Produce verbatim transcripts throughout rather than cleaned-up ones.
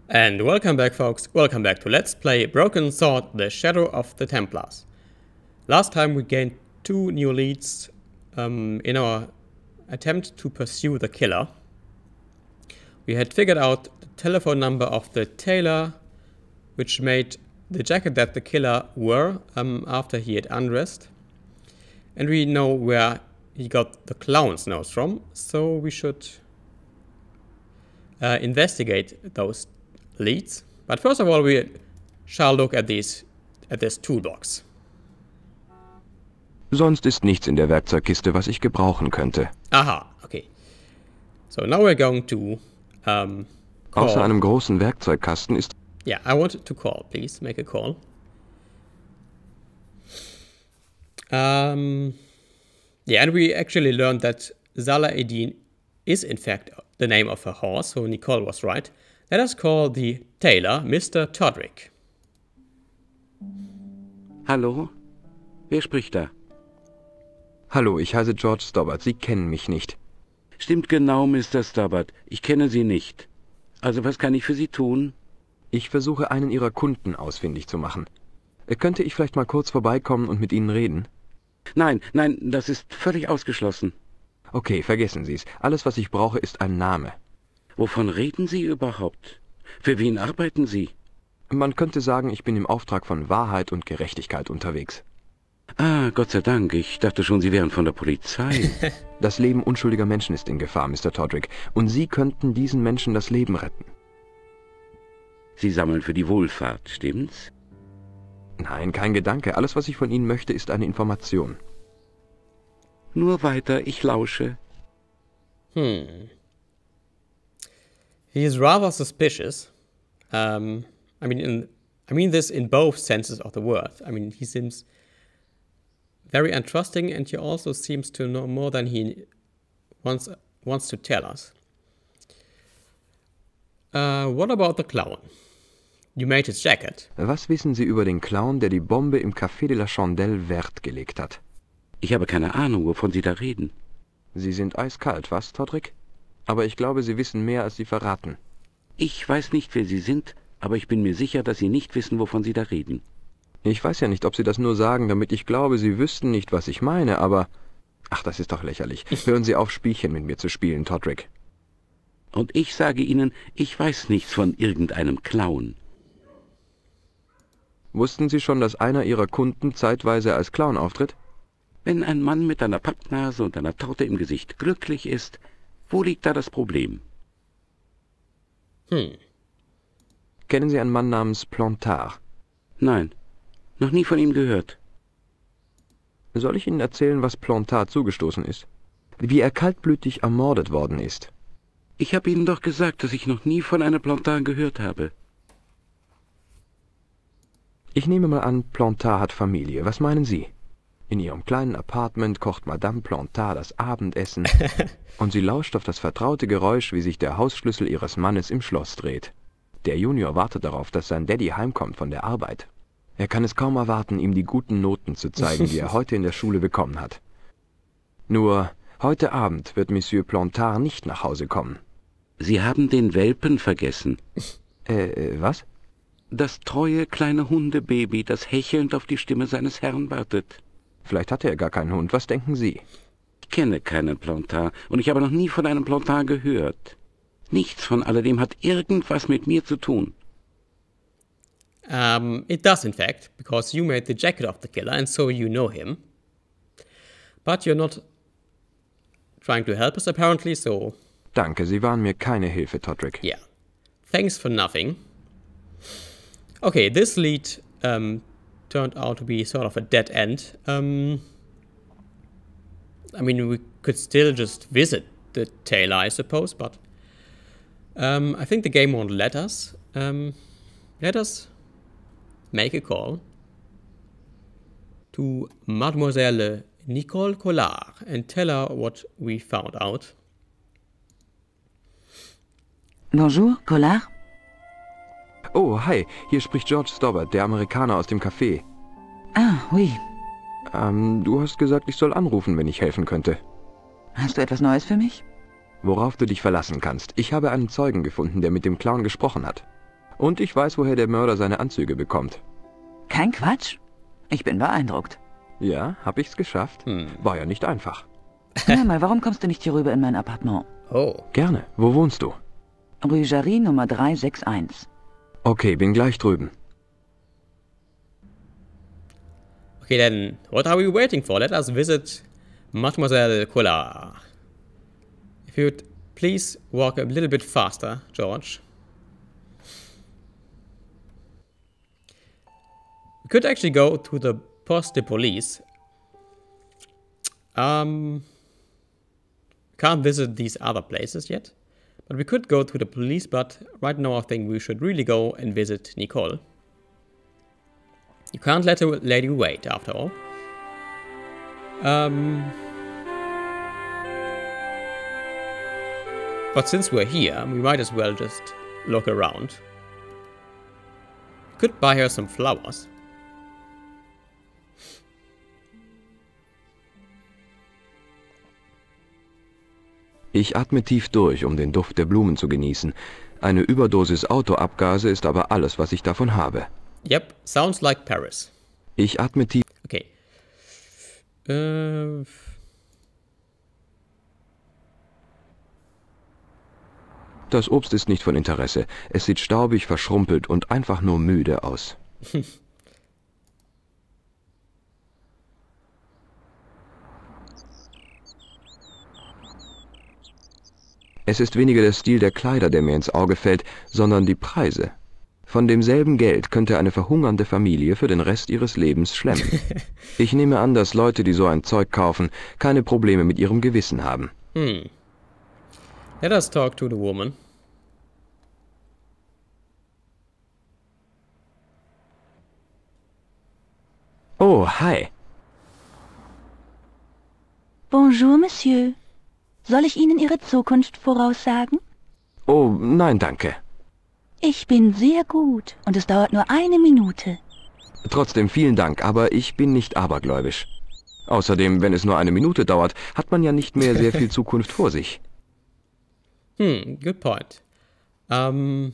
And welcome back, folks. Welcome back to Let's Play Broken Sword, The Shadow of the Templars. Last time we gained two new leads um, in our attempt to pursue the killer. We had figured out the telephone number of the tailor, which made the jacket that the killer wore um, after he had undressed. And we know where he got the clown's nose from, so we should uh, investigate those leads. But first of all, we shall look at these at this toolbox. Sonst ist nichts in der Werkzeugkiste, was ich gebrauchen könnte. Aha, okay. So now we're going to um, call. Außer einem großen Werkzeugkasten ist... Yeah, I want to call, please. Make a call. Um, yeah, and we actually learned that Salah Eddin is in fact the name of her horse, so Nicole was right. Let us call the tailor Mister Todrick. Hallo? Wer spricht da? Hallo, ich heiße George Stobbart. Sie kennen mich nicht. Stimmt genau, Mister Stobbart. Ich kenne Sie nicht. Also was kann ich für Sie tun? Ich versuche, einen Ihrer Kunden ausfindig zu machen. Könnte ich vielleicht mal kurz vorbeikommen und mit Ihnen reden? Nein, nein, das ist völlig ausgeschlossen. Okay, vergessen Sie es. Alles, was ich brauche, ist ein Name. Wovon reden Sie überhaupt? Für wen arbeiten Sie? Man könnte sagen, ich bin im Auftrag von Wahrheit und Gerechtigkeit unterwegs. Ah, Gott sei Dank. Ich dachte schon, Sie wären von der Polizei. Das Leben unschuldiger Menschen ist in Gefahr, Mister Todrick. Und Sie könnten diesen Menschen das Leben retten. Sie sammeln für die Wohlfahrt, stimmt's? Nein, kein Gedanke. Alles, was ich von Ihnen möchte, ist eine Information. Nur weiter, ich lausche. Hmm. He is rather suspicious. Um, I mean, in, I mean this in both senses of the word. I mean, he seems very untrusting, and he also seems to know more than he wants wants to tell us. Uh, what about the clown? You made his jacket. Was wissen Sie über den Clown, der die Bombe im Café de la Chandelle Verte gelegt hat? Ich habe keine Ahnung, wovon Sie da reden. Sie sind eiskalt, was, Todrick? Aber ich glaube, Sie wissen mehr, als Sie verraten. Ich weiß nicht, wer Sie sind, aber ich bin mir sicher, dass Sie nicht wissen, wovon Sie da reden. Ich weiß ja nicht, ob Sie das nur sagen, damit ich glaube, Sie wüssten nicht, was ich meine, aber... Ach, das ist doch lächerlich. Hören Sie auf, Spielchen mit mir zu spielen, Todrick. Und ich sage Ihnen, ich weiß nichts von irgendeinem Clown. Wussten Sie schon, dass einer Ihrer Kunden zeitweise als Clown auftritt? Wenn ein Mann mit einer Pappnase und einer Torte im Gesicht glücklich ist, wo liegt da das Problem? Hm. Kennen Sie einen Mann namens Plantard? Nein, noch nie von ihm gehört. Soll ich Ihnen erzählen, was Plantard zugestoßen ist? Wie er kaltblütig ermordet worden ist. Ich habe Ihnen doch gesagt, dass ich noch nie von einem Plantard gehört habe. Ich nehme mal an, Plantard hat Familie. Was meinen Sie? In ihrem kleinen Apartment kocht Madame Plantard das Abendessen und sie lauscht auf das vertraute Geräusch, wie sich der Hausschlüssel ihres Mannes im Schloss dreht. Der Junior wartet darauf, dass sein Daddy heimkommt von der Arbeit. Er kann es kaum erwarten, ihm die guten Noten zu zeigen, die er heute in der Schule bekommen hat. Nur, heute Abend wird Monsieur Plantard nicht nach Hause kommen. Sie haben den Welpen vergessen. Äh, was? Das treue kleine Hundebaby, das hechelnd auf die Stimme seines Herrn wartet. Vielleicht hatte er gar keinen Hund. Was denken Sie? Ich kenne keinen Plantard und ich habe noch nie von einem Plantard gehört. Nichts von alledem hat irgendwas mit mir zu tun. Um, it does, in fact, because you made the jacket of the killer, and so you know him. But you're not trying to help us, apparently, so... Danke, Sie waren mir keine Hilfe, Todrick. Yeah. Thanks for nothing. Okay, this lead um, turned out to be sort of a dead end. Um, I mean, we could still just visit the tailor, I suppose, but um, I think the game won't let us. Um, let us make a call to Mademoiselle Nicole Collard and tell her what we found out. Bonjour, Collard. Oh, hi, hier spricht George Stobbart, der Amerikaner aus dem Café. Ah, oui. Ähm, du hast gesagt, ich soll anrufen, wenn ich helfen könnte. Hast du etwas Neues für mich? Worauf du dich verlassen kannst. Ich habe einen Zeugen gefunden, der mit dem Clown gesprochen hat. Und ich weiß, woher der Mörder seine Anzüge bekommt. Kein Quatsch. Ich bin beeindruckt. Ja, hab ich's geschafft. Hm. War ja nicht einfach. Hör mal, warum kommst du nicht hier rüber in mein Appartement? Oh. Gerne. Wo wohnst du? Rue Jarry Nummer drei sechs eins. Okay, bin gleich drüben. Okay, then, what are we waiting for? Let us visit Mademoiselle Collard. If you'd please walk a little bit faster, George. We could actually go to the Poste de Police. Um, can't visit these other places yet. But we could go to the police, but right now I think we should really go and visit Nicole. You can't let a lady wait, after all. Um, but since we're here, we might as well just look around. Could buy her some flowers. Ich atme tief durch, um den Duft der Blumen zu genießen. Eine Überdosis Autoabgase ist aber alles, was ich davon habe. Yep, sounds like Paris. Ich atme tief... Okay. Äh... Das Obst ist nicht von Interesse. Es sieht staubig, verschrumpelt und einfach nur müde aus. Es ist weniger der Stil der Kleider, der mir ins Auge fällt, sondern die Preise. Von demselben Geld könnte eine verhungernde Familie für den Rest ihres Lebens schlemmen. Ich nehme an, dass Leute, die so ein Zeug kaufen, keine Probleme mit ihrem Gewissen haben. Hm. Let us talk to the woman. Oh, hi. Bonjour, Monsieur. Soll ich Ihnen Ihre Zukunft voraussagen? Oh, nein, danke. Ich bin sehr gut und es dauert nur eine Minute. Trotzdem vielen Dank, aber ich bin nicht abergläubisch. Außerdem, wenn es nur eine Minute dauert, hat man ja nicht mehr sehr viel Zukunft vor sich. Hm, good point. Um,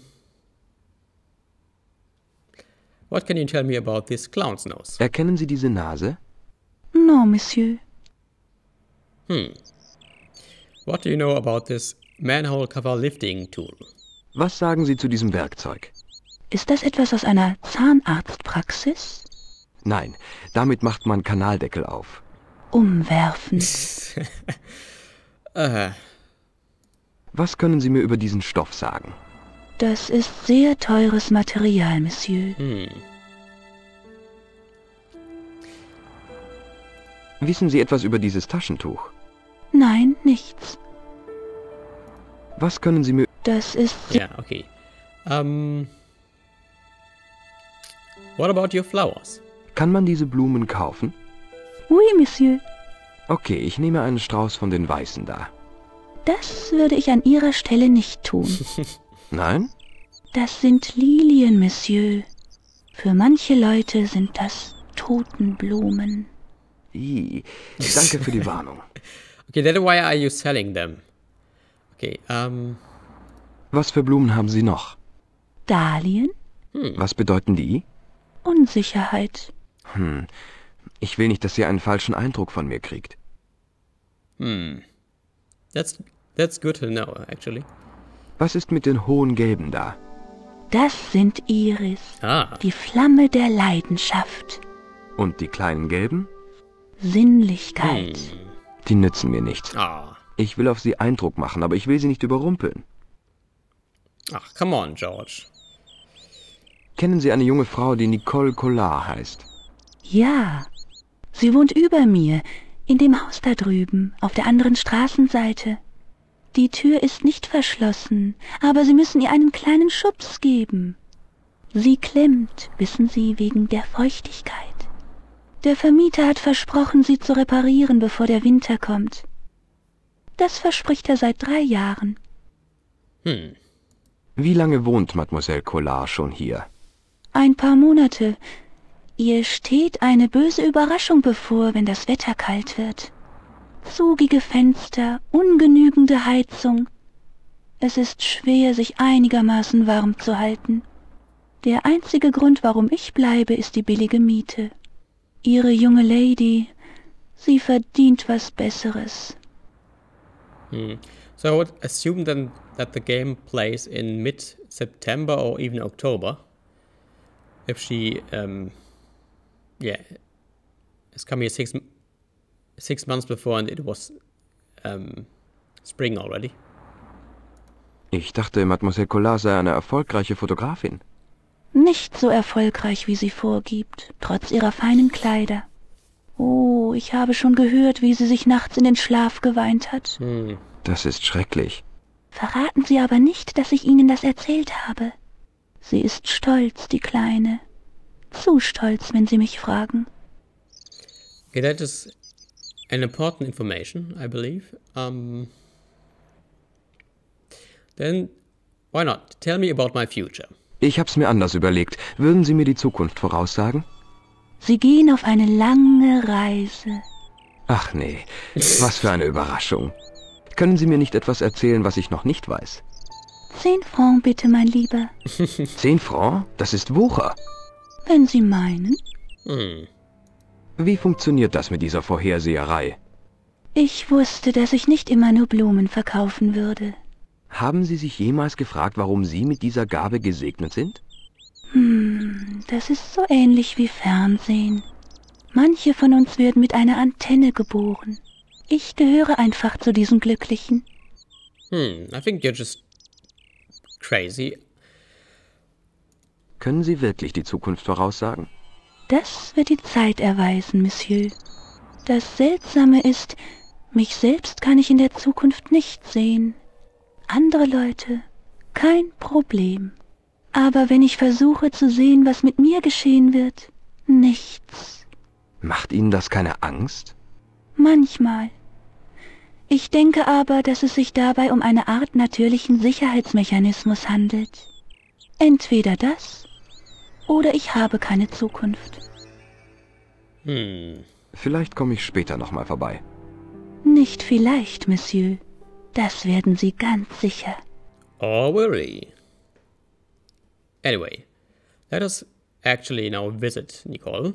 what can you tell me about this clown's nose? Erkennen Sie diese Nase? Non, Monsieur. Hmm. What do you know about this manhole cover lifting tool? Was sagen Sie zu diesem Werkzeug? Ist das etwas aus einer Zahnarztpraxis? Nein, damit macht man Kanaldeckel auf. Umwerfen. uh, Was können Sie mir über diesen Stoff sagen? Das ist sehr teures Material, Monsieur. hm. Wissen Sie etwas über dieses Taschentuch? Nein, nichts. Was können Sie mir... Das ist... Yeah, okay. Um, what about your flowers? Kann man diese Blumen kaufen? Oui, Monsieur. Okay, ich nehme einen Strauß von den Weißen da. Das würde ich an Ihrer Stelle nicht tun. Nein? Das sind Lilien, Monsieur. Für manche Leute sind das Totenblumen. I, danke für die Warnung. Okay, then why are you selling them? Okay, um, Was für Blumen haben Sie noch? Dahlien? Was bedeuten die? Unsicherheit. Hm, ich will nicht, dass sie einen falschen Eindruck von mir kriegt. hmm. That's, that's good to know, actually. Was ist mit den hohen Gelben da? Das sind Iris, Ah, die Flamme der Leidenschaft. Und die kleinen Gelben? Sinnlichkeit. hm. Die nützen mir nichts. Ah. Ich will auf sie Eindruck machen, aber ich will sie nicht überrumpeln. Ach, come on, George. Kennen Sie eine junge Frau, die Nicole Collard heißt? Ja, sie wohnt über mir, in dem Haus da drüben, auf der anderen Straßenseite. Die Tür ist nicht verschlossen, aber Sie müssen ihr einen kleinen Schubs geben. Sie klemmt, wissen Sie, wegen der Feuchtigkeit. Der Vermieter hat versprochen, sie zu reparieren, bevor der Winter kommt. Das verspricht er seit drei Jahren. Hm. Wie lange wohnt Mademoiselle Collard schon hier? Ein paar Monate. Ihr steht eine böse Überraschung bevor, wenn das Wetter kalt wird. Zugige Fenster, ungenügende Heizung. Es ist schwer, sich einigermaßen warm zu halten. Der einzige Grund, warum ich bleibe, ist die billige Miete. Ihre junge Lady, sie verdient was Besseres. Hmm. So I would assume then that the game plays in mid-September or even October. If she, um, yeah, it's come here six, six months before and it was um, spring already. Ich dachte, Mademoiselle Collard sei eine erfolgreiche Fotografin. Nicht so erfolgreich, wie sie vorgibt, trotz ihrer feinen Kleider. Oh, ich habe schon gehört, wie sie sich nachts in den Schlaf geweint hat. Hmm. Das ist schrecklich. Verraten Sie aber nicht, dass ich Ihnen das erzählt habe. Sie ist stolz, die Kleine. Zu stolz, wenn Sie mich fragen. Okay, that is an important information, I believe. Um, then, why not? Tell me about my future. Ich hab's mir anders überlegt. Würden Sie mir die Zukunft voraussagen? Sie gehen auf eine lange Reise. Ach nee, was für eine Überraschung. Können Sie mir nicht etwas erzählen, was ich noch nicht weiß? Zehn Francs bitte, mein Lieber. Zehn Francs? Das ist Wucher. Wenn Sie meinen. Hmm. Wie funktioniert das mit dieser Vorherseherei? Ich wusste, dass ich nicht immer nur Blumen verkaufen würde. Haben Sie sich jemals gefragt, warum Sie mit dieser Gabe gesegnet sind? Hm, das ist so ähnlich wie Fernsehen. Manche von uns werden mit einer Antenne geboren. Ich gehöre einfach zu diesen Glücklichen. Hmm, I think you're just crazy. Können Sie wirklich die Zukunft voraussagen? Das wird die Zeit erweisen, Monsieur. Das Seltsame ist, mich selbst kann ich in der Zukunft nicht sehen. Andere Leute, kein Problem. Aber wenn ich versuche zu sehen, was mit mir geschehen wird, nichts. Macht Ihnen das keine Angst? Manchmal. Ich denke aber, dass es sich dabei um eine Art natürlichen Sicherheitsmechanismus handelt. Entweder das, oder ich habe keine Zukunft. Hmm. Vielleicht komme ich später nochmal vorbei. Nicht vielleicht, Monsieur. Das werden Sie ganz sicher. Or worry. Anyway, let us actually now visit Nicole.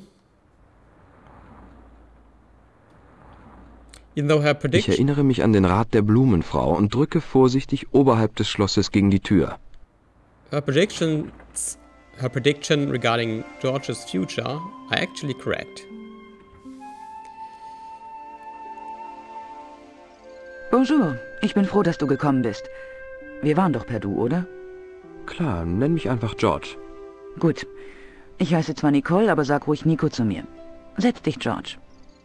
Even though her Ich prediction... erinnere mich an den Rat der Blumenfrau und drücke vorsichtig oberhalb des Schlosses gegen die Tür. Her predictions, her prediction regarding George's future are actually correct. Bonjour, ich bin froh, dass du gekommen bist. Wir waren doch per Du, oder? Klar, nenn mich einfach George. Gut. Ich heiße zwar Nicole, aber sag ruhig Nico zu mir. Setz dich, George.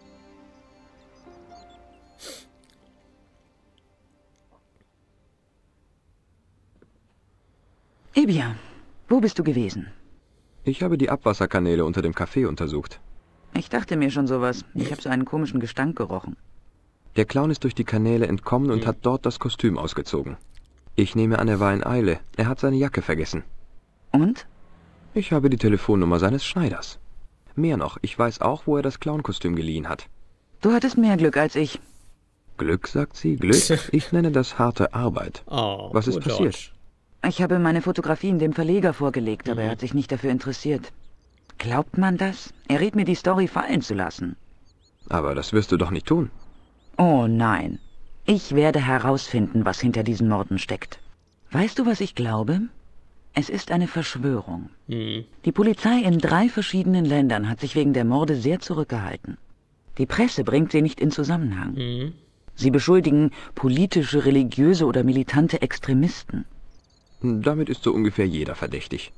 Eh bien, wo bist du gewesen? Ich habe die Abwasserkanäle unter dem Café untersucht. Ich dachte mir schon sowas. Ich habe so einen komischen Gestank gerochen. Der Clown ist durch die Kanäle entkommen und hat dort das Kostüm ausgezogen. Ich nehme an, er war in Eile. Er hat seine Jacke vergessen. Und? Ich habe die Telefonnummer seines Schneiders. Mehr noch, ich weiß auch, wo er das Clownkostüm geliehen hat. Du hattest mehr Glück als ich. Glück, sagt sie, Glück? Ich nenne das harte Arbeit. Oh, Was ist poor passiert? George. Ich habe meine Fotografien dem Verleger vorgelegt, aber er hat sich nicht dafür interessiert. Glaubt man das? Er riet mir, die Story fallen zu lassen. Aber das wirst du doch nicht tun. Oh nein. Ich werde herausfinden, was hinter diesen Morden steckt. Weißt du, was ich glaube? Es ist eine Verschwörung. Hmm. Die Polizei in drei verschiedenen Ländern hat sich wegen der Morde sehr zurückgehalten. Die Presse bringt sie nicht in Zusammenhang. Hmm. Sie beschuldigen politische, religiöse oder militante Extremisten. Damit ist so ungefähr jeder verdächtig.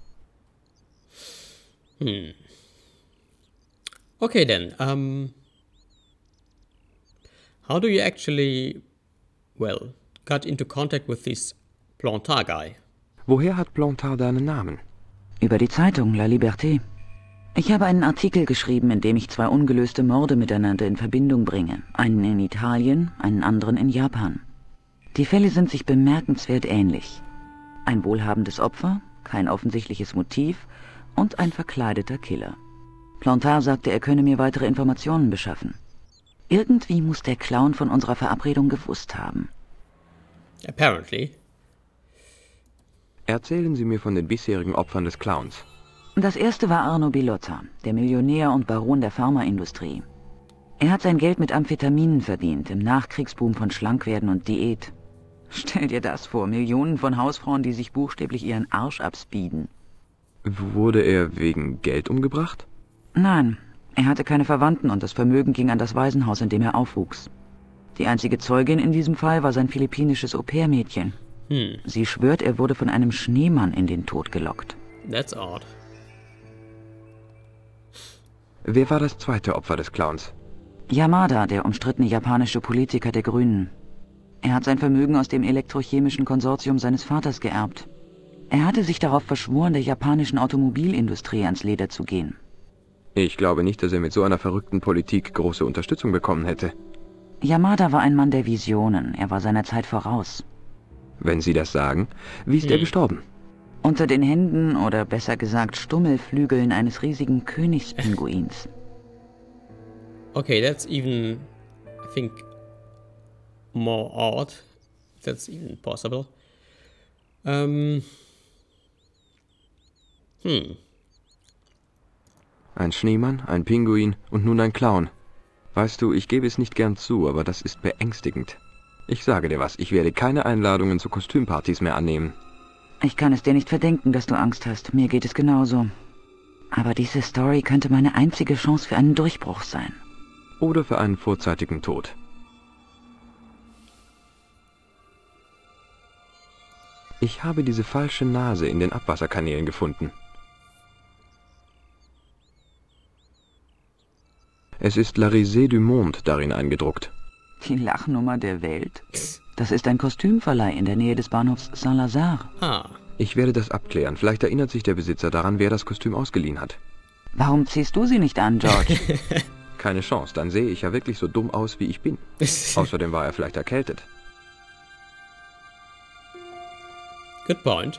Hmm. Okay then, um... how do you actually, well, got into contact with this Plantard guy? Woher hat Plantard deinen Namen? Über die Zeitung La Liberté. Ich habe einen Artikel geschrieben, in dem ich zwei ungelöste Morde miteinander in Verbindung bringe. Einen in Italien, einen anderen in Japan. Die Fälle sind sich bemerkenswert ähnlich. Ein wohlhabendes Opfer, kein offensichtliches Motiv und ein verkleideter Killer. Plantard sagte, er könne mir weitere Informationen beschaffen. Irgendwie muss der Clown von unserer Verabredung gewusst haben. Apparently. Erzählen Sie mir von den bisherigen Opfern des Clowns. Das erste war Arno Bilotta, der Millionär und Baron der Pharmaindustrie. Er hat sein Geld mit Amphetaminen verdient, im Nachkriegsboom von Schlankwerden und Diät. Stell dir das vor, Millionen von Hausfrauen, die sich buchstäblich ihren Arsch abspeeden. Wurde er wegen Geld umgebracht? Nein, er hatte keine Verwandten und das Vermögen ging an das Waisenhaus, in dem er aufwuchs. Die einzige Zeugin in diesem Fall war sein philippinisches Au-pair-Mädchen. Hm. Sie schwört, er wurde von einem Schneemann in den Tod gelockt. That's odd. Wer war das zweite Opfer des Clowns? Yamada, der umstrittene japanische Politiker der Grünen. Er hat sein Vermögen aus dem elektrochemischen Konsortium seines Vaters geerbt. Er hatte sich darauf verschworen, der japanischen Automobilindustrie ans Leder zu gehen. Ich glaube nicht, dass er mit so einer verrückten Politik große Unterstützung bekommen hätte. Yamada war ein Mann der Visionen. Er war seiner Zeit voraus. Wenn Sie das sagen, wie ist Hm. er gestorben? Unter den Händen, oder besser gesagt Stummelflügeln eines riesigen Königspinguins. Okay, that's even, I think, more odd. That's even possible. Um, hm. Ein Schneemann, ein Pinguin und nun ein Clown. Weißt du, ich gebe es nicht gern zu, aber das ist beängstigend. Ich sage dir was, ich werde keine Einladungen zu Kostümpartys mehr annehmen. Ich kann es dir nicht verdenken, dass du Angst hast. Mir geht es genauso. Aber diese Story könnte meine einzige Chance für einen Durchbruch sein. Oder für einen vorzeitigen Tod. Ich habe diese falsche Nase in den Abwasserkanälen gefunden. Es ist La Risée du Monde darin eingedruckt. Die Lachnummer der Welt? Das ist ein Kostümverleih in der Nähe des Bahnhofs Saint-Lazare. Ah. Ich werde das abklären. Vielleicht erinnert sich der Besitzer daran, wer das Kostüm ausgeliehen hat. Warum ziehst du sie nicht an, George? Keine Chance, dann sehe ich ja wirklich so dumm aus, wie ich bin. Außerdem war er vielleicht erkältet. Good point.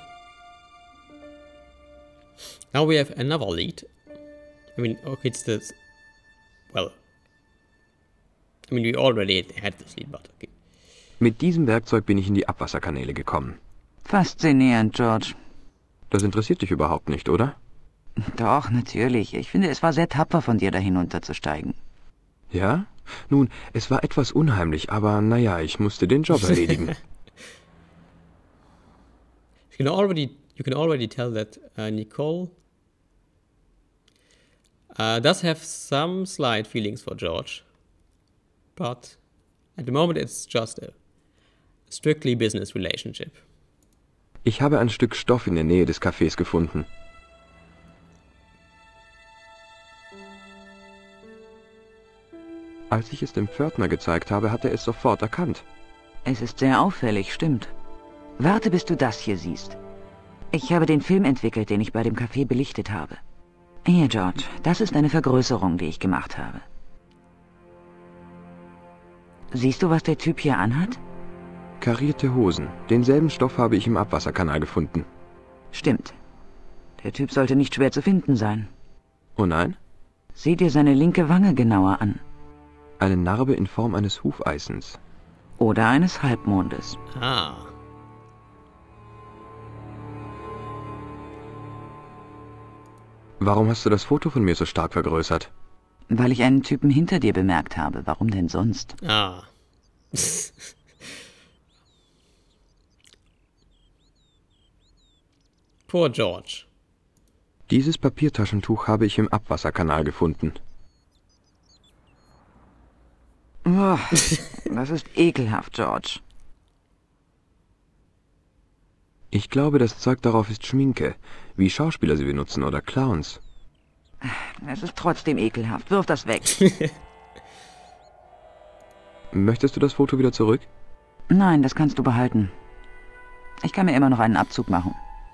Now we have another lead. I mean, okay, it's the... Well... I mean, we already had this lead, but okay. Mit diesem Werkzeug bin ich in die Abwasserkanäle gekommen. Faszinierend, George. Das interessiert dich überhaupt nicht, oder? Doch, natürlich. Ich finde, es war sehr tapfer von dir, da hinunterzusteigen. Ja? Nun, es war etwas unheimlich, aber naja, ich musste den Job erledigen. You can already, you can already tell that uh, Nicole uh, does have some slight feelings for George, but at the moment it's just a strictly business relationship. Ich habe ein Stück Stoff in der Nähe des Cafés gefunden. Als ich es dem Pförtner gezeigt habe, hat er es sofort erkannt. Es ist sehr auffällig, stimmt. Warte, bis du das hier siehst. Ich habe den Film entwickelt, den ich bei dem Café belichtet habe. Hier, George, das ist eine Vergrößerung, die ich gemacht habe. Siehst du, was der Typ hier anhat? Karierte Hosen. Denselben Stoff habe ich im Abwasserkanal gefunden. Stimmt. Der Typ sollte nicht schwer zu finden sein. Oh nein? Sieh dir seine linke Wange genauer an. Eine Narbe in Form eines Hufeisens. Oder eines Halbmondes. Ah. Warum hast du das Foto von mir so stark vergrößert? Weil ich einen Typen hinter dir bemerkt habe. Warum denn sonst? Ah. Poor George. Dieses Papiertaschentuch habe ich im Abwasserkanal gefunden. Oh, das ist ekelhaft, George. Ich glaube, das Zeug darauf ist Schminke, wie Schauspieler sie benutzen oder Clowns. Es ist trotzdem ekelhaft. Wirf das weg. Möchtest du das Foto wieder zurück? Nein, das kannst du behalten. Ich kann mir immer noch einen Abzug machen.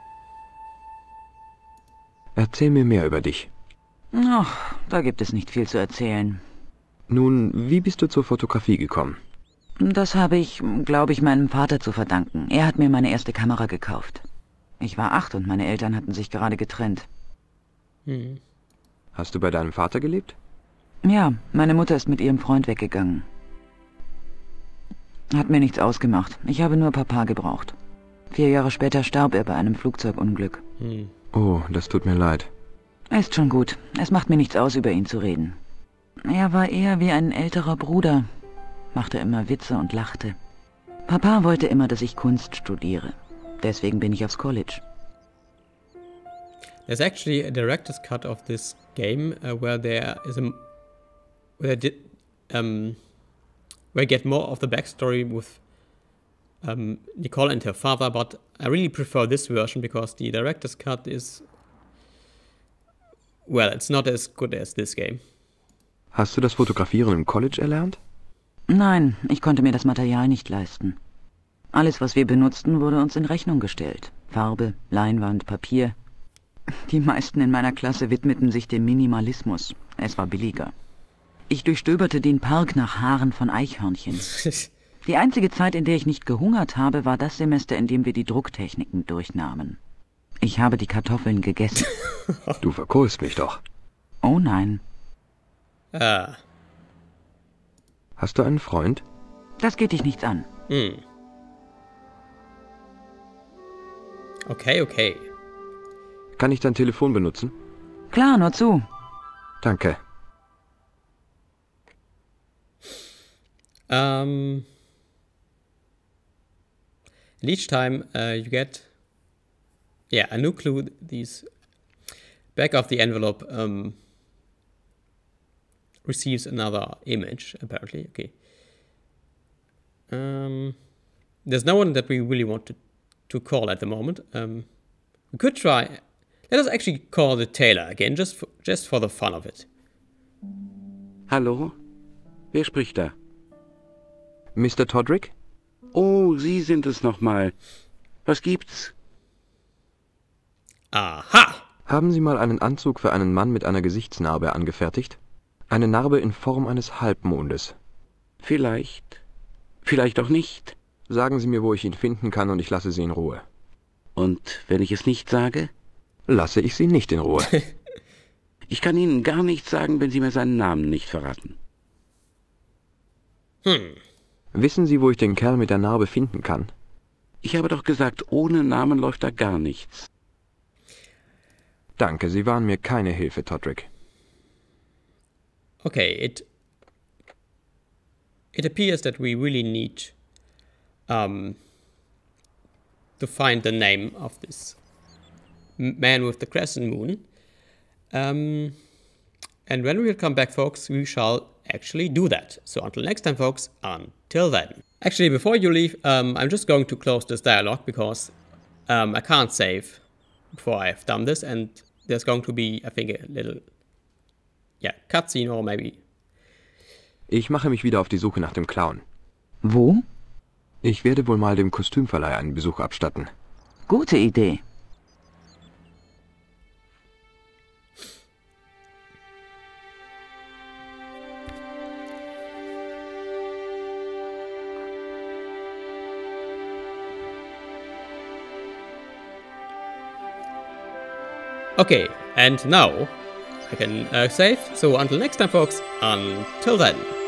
Erzähl mir mehr über dich. Ach, da gibt es nicht viel zu erzählen. Nun, wie bist du zur Fotografie gekommen? Das habe ich, glaube ich, meinem Vater zu verdanken. Er hat mir meine erste Kamera gekauft. Ich war acht und meine Eltern hatten sich gerade getrennt. Hm. Hast du bei deinem Vater gelebt? Ja, meine Mutter ist mit ihrem Freund weggegangen. Hat mir nichts ausgemacht. Ich habe nur Papa gebraucht. Vier Jahre später starb er bei einem Flugzeugunglück. Hm. Oh, das tut mir leid. Ist schon gut. Es macht mir nichts aus, über ihn zu reden. Er war eher wie ein älterer Bruder, machte immer Witze und lachte. Papa wollte immer, dass ich Kunst studiere. Deswegen bin ich aufs College. There's actually a director's cut of this game uh, where there is a where they did um where you get more of the backstory with um, Nicole and her father, but I really prefer this version because the director's cut is, well, it's not as good as this game. Hast du das Fotografieren im College erlernt? Nein, ich konnte mir das Material nicht leisten. Alles, was wir benutzten, wurde uns in Rechnung gestellt. Farbe, Leinwand, Papier. Die meisten in meiner Klasse widmeten sich dem Minimalismus. Es war billiger. Ich durchstöberte den Park nach Haaren von Eichhörnchen. Die einzige Zeit, in der ich nicht gehungert habe, war das Semester, in dem wir die Drucktechniken durchnahmen. Ich habe die Kartoffeln gegessen. Du verkohlst mich doch. Oh nein. Ah. Hast du einen Freund? Das geht dich nichts an. Hm. Okay, okay. Kann ich dein Telefon benutzen? Klar, nur zu. Danke. Um, and each time uh, you get, yeah, a new clue. These back of the envelope um, receives another image. Apparently, okay. Um, there's no one that we really want to to call at the moment. Um, we could try. Let us actually call the tailor again, just for, just for the fun of it. Hallo? Wer spricht da? Mister Todrick? Oh, Sie sind es nochmal. Was gibt's? Aha! Haben Sie mal einen Anzug für einen Mann mit einer Gesichtsnarbe angefertigt? Eine Narbe in Form eines Halbmondes. Vielleicht. Vielleicht auch nicht. Sagen Sie mir, wo ich ihn finden kann, und ich lasse Sie in Ruhe. Und wenn ich es nicht sage? Lasse ich Sie nicht in Ruhe. Ich kann Ihnen gar nichts sagen, wenn Sie mir seinen Namen nicht verraten. Hm. Wissen Sie, wo ich den Kerl mit der Narbe finden kann? Ich habe doch gesagt, ohne Namen läuft da gar nichts. Danke, Sie waren mir keine Hilfe, Todrick. Okay, it it appears that we really need um, to find the name of this man with the crescent moon. Um, and when we'll come back, folks, we shall actually do that. So until next time, folks, until then. Actually, before you leave, um, I'm just going to close this dialogue because um, I can't save before I've done this, and there's going to be, I think, a little, yeah, cutscene or maybe. Ich mache mich wieder auf die Suche nach dem Clown. Wo? Ich werde wohl mal dem Kostümverleih einen Besuch abstatten. Gute Idee. Okay, and now I can uh, save. So until next time, folks, until then.